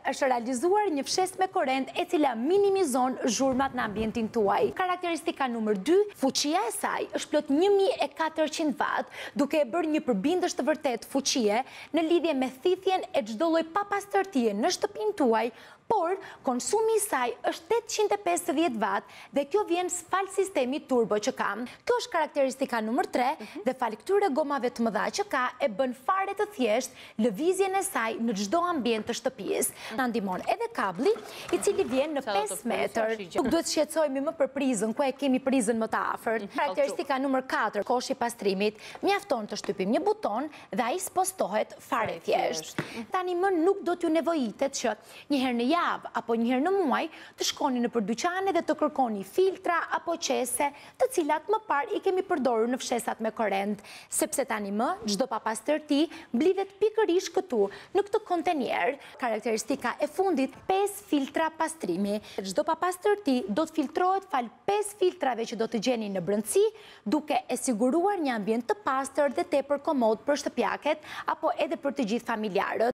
është realizuar një fshes me korrent e cila minimizon zhurmat në ambientin tuaj. Karakteristika numër 2, fuqia e saj është plot 1400 watt, duke e bërë një përbindës të vërtet fuqie në lidhje me thithjen e çdo lloj papastërtie në shtëpinë tuaj, por konsumi i saj është 850 watt dhe kjo vjen fal sistemi turbo që ka. Kjo është karakteristika numër 3 dhe fal këtyre gomave të mëdha që ka e bën fare të thjesht lëvizjen e saj në çdo ambient të shtëpisë. Na ndihmon edhe kabli i cili vjen në 5 metër. Nuk duhet shqetësohemi më për prizën, ku e kemi prizën më të afërt. Karakteristika numër 4, koshi i pastrimit, mjafton të shtypim një buton dhe ai spostohet fare thjesht. Tani më nuk do t'ju nevojitet që një herë në javë apo një herë në muaj të shkoni në dyqane dhe të kërkoni filtra apo qese, të cilat më parë i kemi përdorur në fshesat me korrent, sepse tani më çdo papastërti mblidhet pikërisht këtu në këtë kontenier. Karakteristika e fundit, 5 filtra pastrimi. Çdo papastërti do të filtrohet fal 5 filtrave që do të gjeni në brendësi, duke e siguruar një ambient të pastër dhe tepër komod për shtëpiaket apo edhe për të gjithë familjarët.